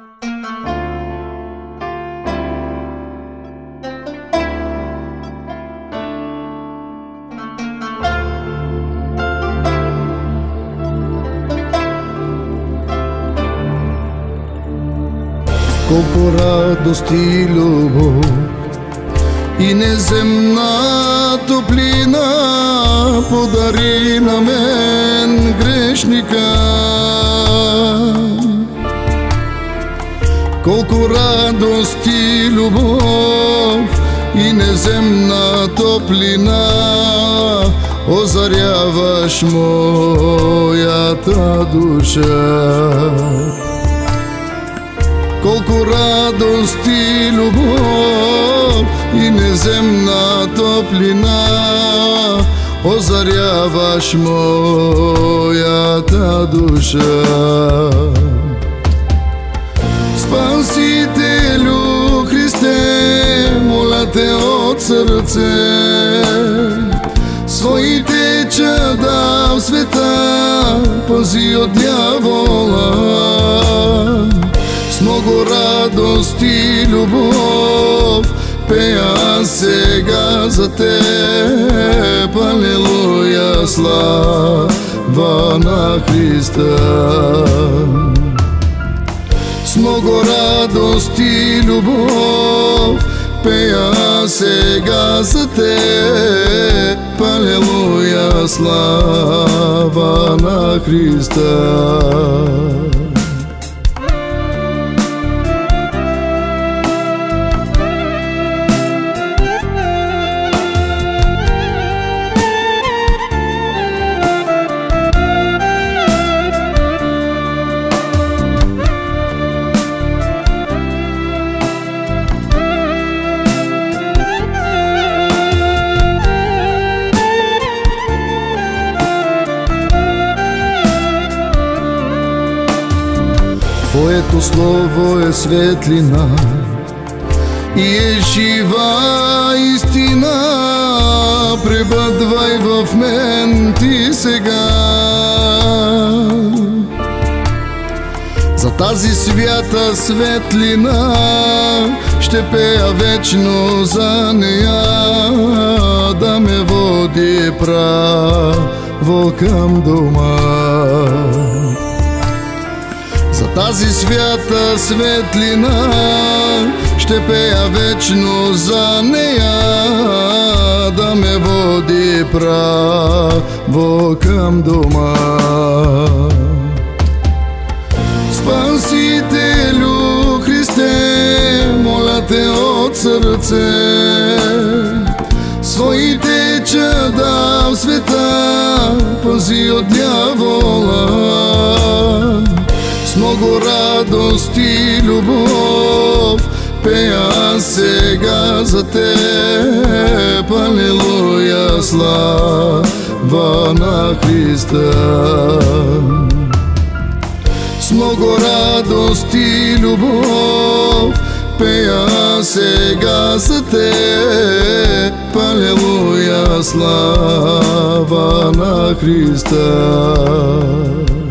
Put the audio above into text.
Колко радост и любов и неземна топлина подари на мен грешника. Колко радост и любов и неземна топлина озаряваш моята душа. Колко радост и любов и неземна топлина озаряваш моята душа. Спасителю Христе, моля те от сърце, своите чада в света пази от дявола. С много радост и любов пея сега за теб, алелуя, слава на Христа. С много радост и любов пея сега за теб, алелуя, слава на Христа. Твоето слово е светлина и е жива истина. Пребъдвай в мен ти сега. За тази свята светлина ще пея вечно за нея, да ме води право към дома. За тази свята светлина ще пея вечно за нея, да ме води право към дома. Спасителю Христе, моля те от сърце, своите чада в света пази от дявола. С много радост и любов пея сега за теб, алелуя, слава на Христа. С много радост и любов пея сега за теб, алелуя, слава на Христа.